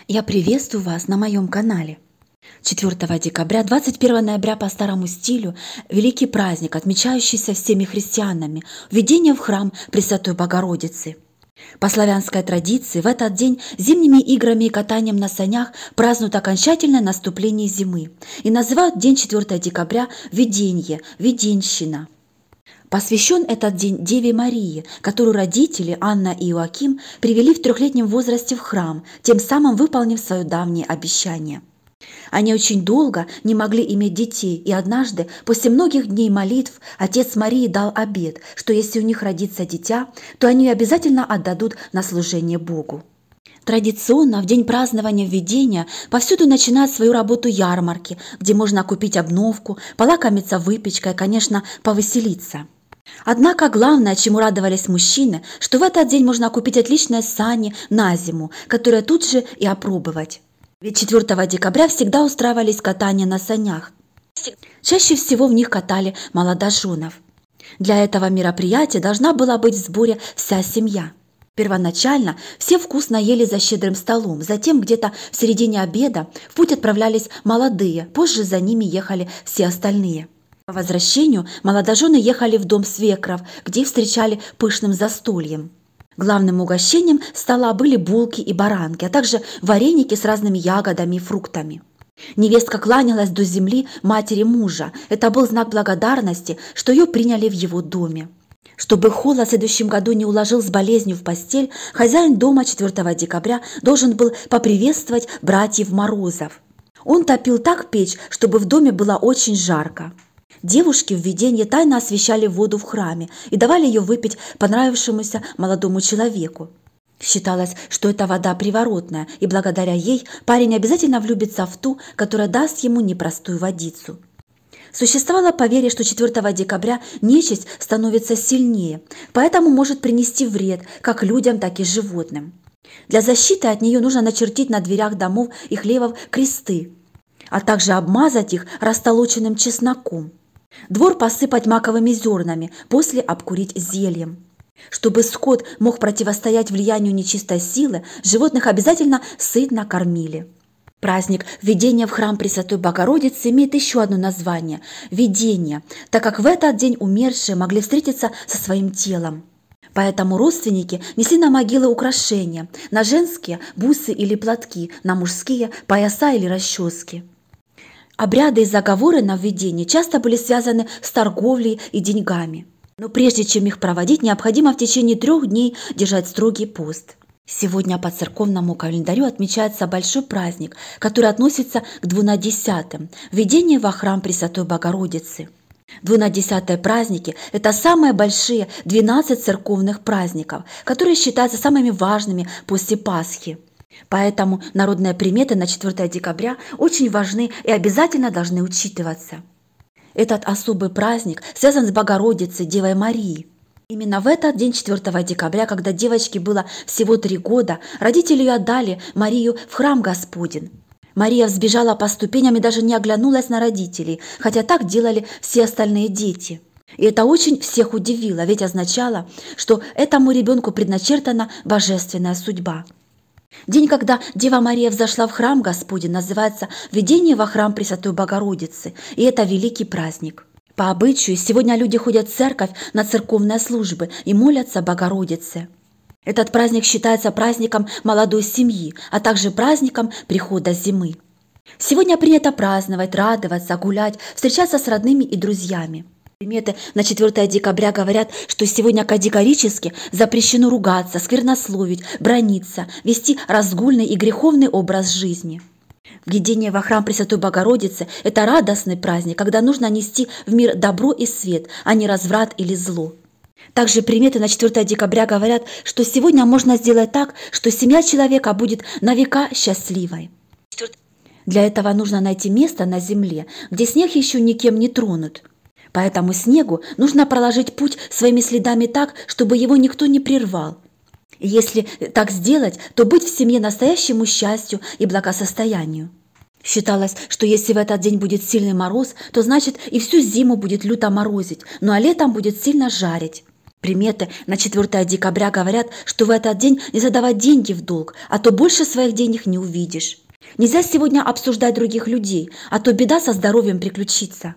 Я приветствую вас на моем канале. 4 декабря, 21 ноября по старому стилю, великий праздник, отмечающийся всеми христианами, введение в храм Пресвятой Богородицы. По славянской традиции в этот день зимними играми и катанием на санях празднуют окончательное наступление зимы и называют день 4 декабря «Веденье», «Веденщина». Посвящен этот день Деве Марии, которую родители Анна и Иоаким привели в 3-летнем возрасте в храм, тем самым выполнив свое давнее обещание. Они очень долго не могли иметь детей, и однажды, после многих дней молитв, отец Марии дал обет, что если у них родится дитя, то они обязательно отдадут на служение Богу. Традиционно в день празднования Введения повсюду начинают свою работу ярмарки, где можно купить обновку, полакомиться выпечкой, конечно, повеселиться. Однако главное, чему радовались мужчины, что в этот день можно купить отличные сани на зиму, которые тут же и опробовать. Ведь 4 декабря всегда устраивались катания на санях. Чаще всего в них катали молодоженов. Для этого мероприятия должна была быть в сборе вся семья. Первоначально все вкусно ели за щедрым столом, затем где-то в середине обеда в путь отправлялись молодые, позже за ними ехали все остальные. По возвращению молодожены ехали в дом свекров, где их встречали пышным застольем. Главным угощением стола были булки и баранки, а также вареники с разными ягодами и фруктами. Невестка кланялась до земли матери мужа. Это был знак благодарности, что ее приняли в его доме. Чтобы холод в следующем году не уложил с болезнью в постель, хозяин дома 4 декабря должен был поприветствовать братьев Морозов. Он топил так печь, чтобы в доме было очень жарко. Девушки в Введенье тайно освещали воду в храме и давали ее выпить понравившемуся молодому человеку. Считалось, что эта вода приворотная, и благодаря ей парень обязательно влюбится в ту, которая даст ему непростую водицу. Существовало поверье, что 4 декабря нечисть становится сильнее, поэтому может принести вред как людям, так и животным. Для защиты от нее нужно начертить на дверях домов и хлевов кресты, а также обмазать их растолоченным чесноком. Двор посыпать маковыми зернами, после обкурить зельем. Чтобы скот мог противостоять влиянию нечистой силы, животных обязательно сытно кормили. Праздник Введения в храм Пресвятой Богородицы имеет еще одно название – Ведение, так как в этот день умершие могли встретиться со своим телом. Поэтому родственники несли на могилы украшения, на женские – бусы или платки, на мужские – пояса или расчески. Обряды и заговоры на Введение часто были связаны с торговлей и деньгами. Но прежде чем их проводить, необходимо в течение 3 дней держать строгий пост. Сегодня по церковному календарю отмечается большой праздник, который относится к двунадесятым – Введение во храм Пресвятой Богородицы. Двунадесятые праздники – это самые большие 12 церковных праздников, которые считаются самыми важными после Пасхи. Поэтому народные приметы на 4 декабря очень важны и обязательно должны учитываться. Этот особый праздник связан с Богородицей, Девой Марией. Именно в этот день 4 декабря, когда девочке было всего 3 года, родители ее отдали Марию в храм Господень. Мария взбежала по ступеням и даже не оглянулась на родителей, хотя так делали все остальные дети. И это очень всех удивило, ведь означало, что этому ребенку предначертана божественная судьба. День, когда Дева Мария взошла в храм Господень, называется «Введение во храм Пресвятой Богородицы», и это великий праздник. По обычаю, сегодня люди ходят в церковь на церковные службы и молятся Богородице. Этот праздник считается праздником молодой семьи, а также праздником прихода зимы. Сегодня принято праздновать, радоваться, гулять, встречаться с родными и друзьями. Приметы на 4 декабря говорят, что сегодня категорически запрещено ругаться, сквернословить, браниться, вести разгульный и греховный образ жизни. Введение во храм Пресвятой Богородицы – это радостный праздник, когда нужно нести в мир добро и свет, а не разврат или зло. Также приметы на 4 декабря говорят, что сегодня можно сделать так, что семья человека будет на века счастливой. Для этого нужно найти место на земле, где снег еще никем не тронут. Поэтому снегу нужно проложить путь своими следами так, чтобы его никто не прервал. И если так сделать, то быть в семье настоящему счастью и благосостоянию. Считалось, что если в этот день будет сильный мороз, то значит и всю зиму будет люто морозить, ну а летом будет сильно жарить. Приметы на 4 декабря говорят, что в этот день не задавать деньги в долг, а то больше своих денег не увидишь. Нельзя сегодня обсуждать других людей, а то беда со здоровьем приключится.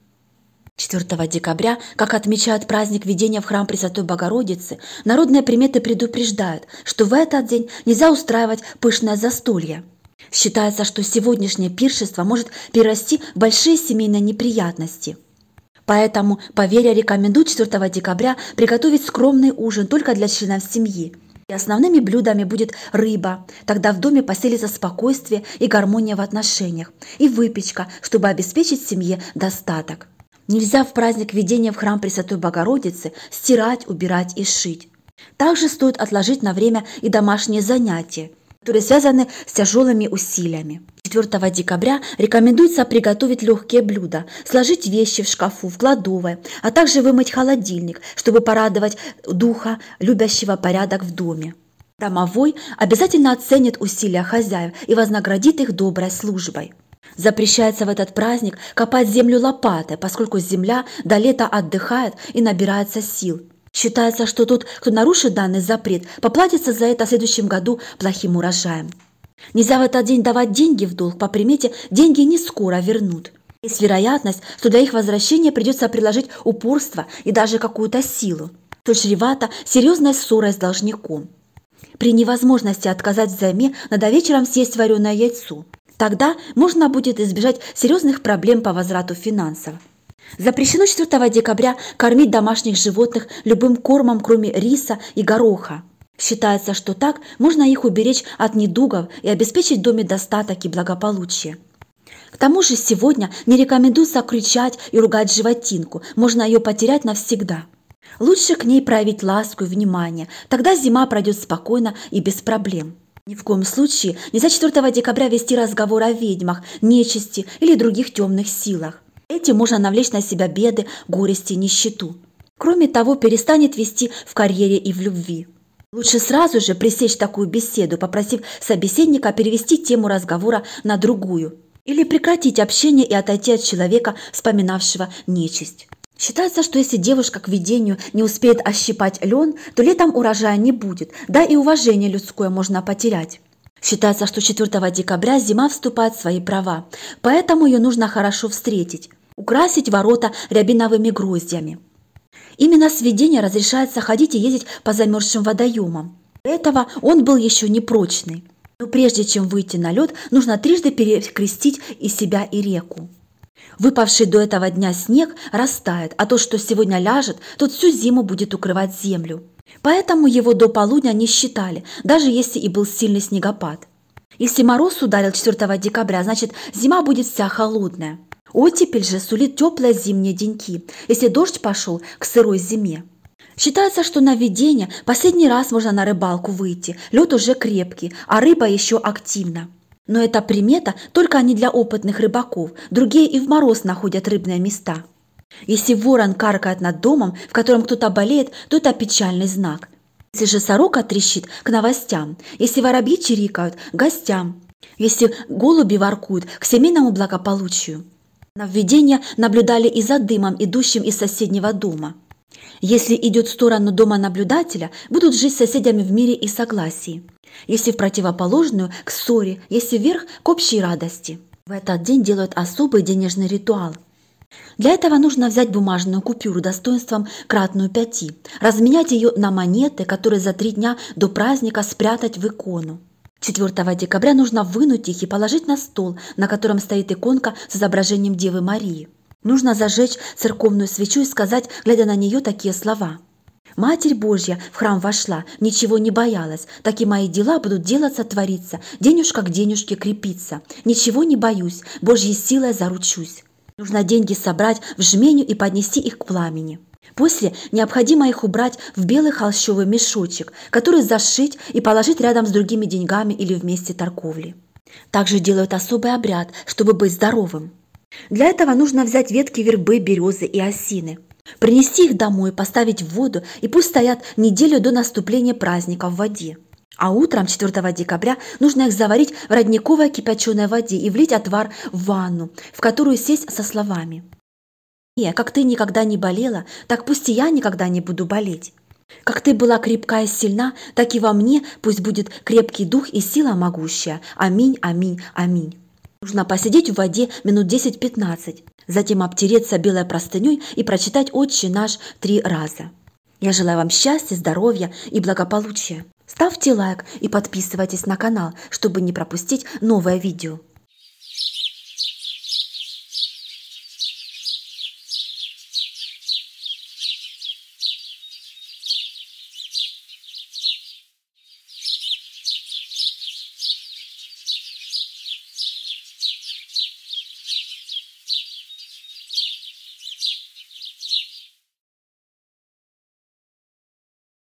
4 декабря, как отмечают праздник введения в храм Пресвятой Богородицы, народные приметы предупреждают, что в этот день нельзя устраивать пышное застолье. Считается, что сегодняшнее пиршество может перерасти в большие семейные неприятности. Поэтому поверья рекомендуют 4 декабря приготовить скромный ужин только для членов семьи. И основными блюдами будет рыба, тогда в доме поселится спокойствие и гармония в отношениях, и выпечка, чтобы обеспечить семье достаток. Нельзя в праздник введения в храм Пресвятой Богородицы стирать, убирать и шить. Также стоит отложить на время и домашние занятия, которые связаны с тяжелыми усилиями. 4 декабря рекомендуется приготовить легкие блюда, сложить вещи в шкафу, в кладовой, а также вымыть холодильник, чтобы порадовать духа, любящего порядок в доме. Домовой обязательно оценит усилия хозяев и вознаградит их доброй службой. Запрещается в этот праздник копать землю лопатой, поскольку земля до лета отдыхает и набирается сил. Считается, что тот, кто нарушит данный запрет, поплатится за это в следующем году плохим урожаем. Нельзя в этот день давать деньги в долг, по примете деньги не скоро вернут. Есть вероятность, что для их возвращения придется приложить упорство и даже какую-то силу, что чревато серьезной ссорой с должником. При невозможности отказать взаймы надо вечером съесть вареное яйцо. Тогда можно будет избежать серьезных проблем по возврату финансов. Запрещено 4 декабря кормить домашних животных любым кормом, кроме риса и гороха. Считается, что так можно их уберечь от недугов и обеспечить в доме достаток и благополучие. К тому же сегодня не рекомендуется кричать и ругать животинку, можно ее потерять навсегда. Лучше к ней проявить ласку и внимание, тогда зима пройдет спокойно и без проблем. Ни в коем случае нельзя 4 декабря вести разговор о ведьмах, нечисти или других темных силах. Этим можно навлечь на себя беды, горести, нищету. Кроме того, перестанет вести в карьере и в любви. Лучше сразу же пресечь такую беседу, попросив собеседника перевести тему разговора на другую, или прекратить общение и отойти от человека, вспоминавшего нечисть. Считается, что если девушка к видению не успеет ощипать лен, то летом урожая не будет, да и уважение людское можно потерять. Считается, что 4 декабря зима вступает в свои права, поэтому ее нужно хорошо встретить, украсить ворота рябиновыми гроздьями. Именно с видения разрешается ходить и ездить по замерзшим водоемам. До этого он был еще непрочный. Но прежде чем выйти на лед, нужно трижды перекрестить и себя, и реку. Выпавший до этого дня снег растает, а то, что сегодня ляжет, тот всю зиму будет укрывать землю. Поэтому его до полудня не считали, даже если и был сильный снегопад. Если мороз ударил 4 декабря, значит зима будет вся холодная. Оттепель же сулит теплые зимние деньки, если дождь пошел к сырой зиме. Считается, что на введение последний раз можно на рыбалку выйти, лед уже крепкий, а рыба еще активна. Но эта примета только не для опытных рыбаков, другие и в мороз находят рыбные места. Если ворон каркает над домом, в котором кто-то болеет, то это печальный знак. Если же сорока трещит, к новостям, если воробьи чирикают, к гостям, если голуби воркуют, к семейному благополучию. Наведения наблюдали и за дымом, идущим из соседнего дома. Если идет в сторону дома наблюдателя, будут жить с соседями в мире и согласии. Если в противоположную – к ссоре, если вверх – к общей радости. В этот день делают особый денежный ритуал. Для этого нужно взять бумажную купюру достоинством кратную 5, разменять ее на монеты, которые за 3 дня до праздника спрятать в икону. 4 декабря нужно вынуть их и положить на стол, на котором стоит иконка с изображением Девы Марии. Нужно зажечь церковную свечу и сказать, глядя на нее, такие слова. «Матерь Божья в храм вошла, ничего не боялась, так и мои дела будут делаться, твориться, денежка к денежке крепиться. Ничего не боюсь, Божьей силой заручусь». Нужно деньги собрать в жменю и поднести их к пламени. После необходимо их убрать в белый холщовый мешочек, который зашить и положить рядом с другими деньгами или в месте торговли. Также делают особый обряд, чтобы быть здоровым. Для этого нужно взять ветки вербы, березы и осины, принести их домой, поставить в воду и пусть стоят неделю до наступления праздника в воде. А утром 4 декабря нужно их заварить в родниковой кипяченой воде и влить отвар в ванну, в которую сесть со словами: Как ты никогда не болела, так пусть и я никогда не буду болеть. Как ты была крепка и сильна, так и во мне пусть будет крепкий дух и сила могущая. Аминь, аминь, аминь. Нужно посидеть в воде минут 10-15, затем обтереться белой простыней и прочитать «Отче наш» 3 раза. Я желаю вам счастья, здоровья и благополучия. Ставьте лайк и подписывайтесь на канал, чтобы не пропустить новое видео.